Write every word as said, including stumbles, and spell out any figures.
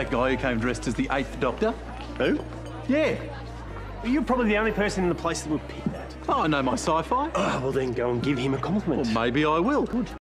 That guy who came dressed as the Eighth Doctor. Who? Yeah. Well, you're probably the only person in the place that would pick that. Oh, I know my sci-fi. Oh, well, then go and give him a compliment. Well, maybe I will. Good.